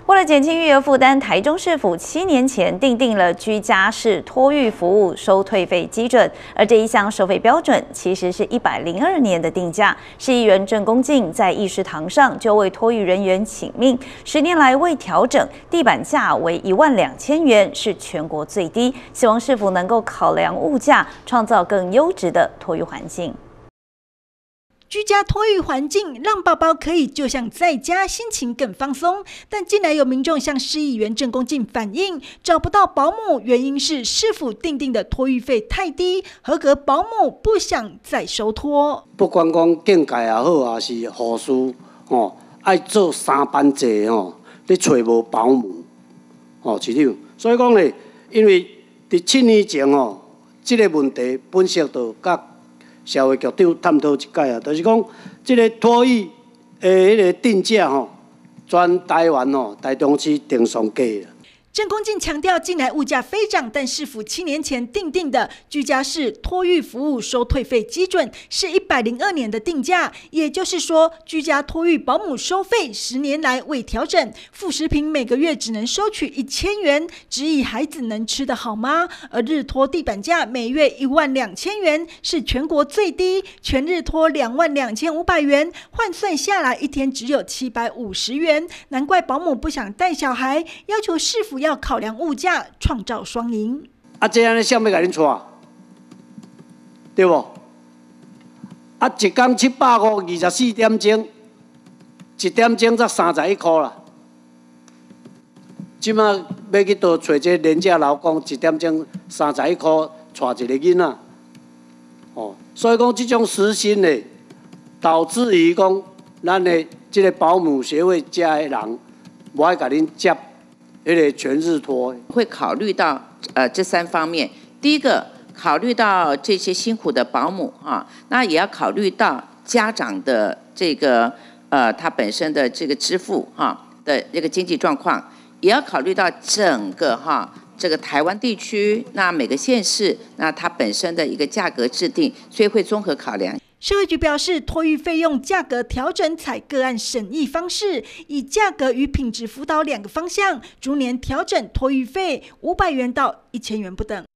为了减轻育儿负担，台中市府7年前订定了居家式托育服务收退费基准，而这一项收费标准其实是102年的定价。市议员郑公进在议事堂上就为托育人员请命，10年来未调整，地板价为12000元，是全国最低。希望市府能够考量物价，创造更优质的托育环境。 居家托育环境让宝宝可以就像在家，心情更放松。但近来有民众向市议员郑公进反映，找不到保姆，原因是市府订定的托育费太低，合格保姆不想再收托。 不管讲境界也好，还是护士爱做3班制你找无保姆是这样。所以讲咧，因为伫7年前这个问题本身就甲 社会局长探讨一解啊，就是讲，这个托育的迄个定价全台湾台中市定上低。 郑公进强调，近来物价飞涨，但市府7年前订定的居家式托育服务收退费基准是102年的定价，也就是说，居家托育保姆收费10年来未调整，副食品每个月只能收取1000元，质疑孩子能吃得好吗？而日托地板价每月12000元是全国最低，全日托22500元，换算下来一天只有750元，难怪保姆不想带小孩，要求市府 要考量物价，创造双赢。 这样谁要甲恁带？对不？一天750， 24点钟，1点钟才31块啦。即马要去倒找这廉价劳工，1点钟31块带一个囡仔。所以讲这种时薪呢，导致于讲咱的这个保姆协会家的人，无爱甲恁接。 全日托会考虑到这3方面，第一个考虑到这些辛苦的保姆那也要考虑到家长的这个他本身的这个支付的这个经济状况，也要考虑到整个这个台湾地区，那每个县市那它本身的一个价格制定，所以会综合考量。 社会局表示，托育费用价格调整采个案审议方式，以价格与品质辅导2个方向，逐年调整托育费500元到1000元不等。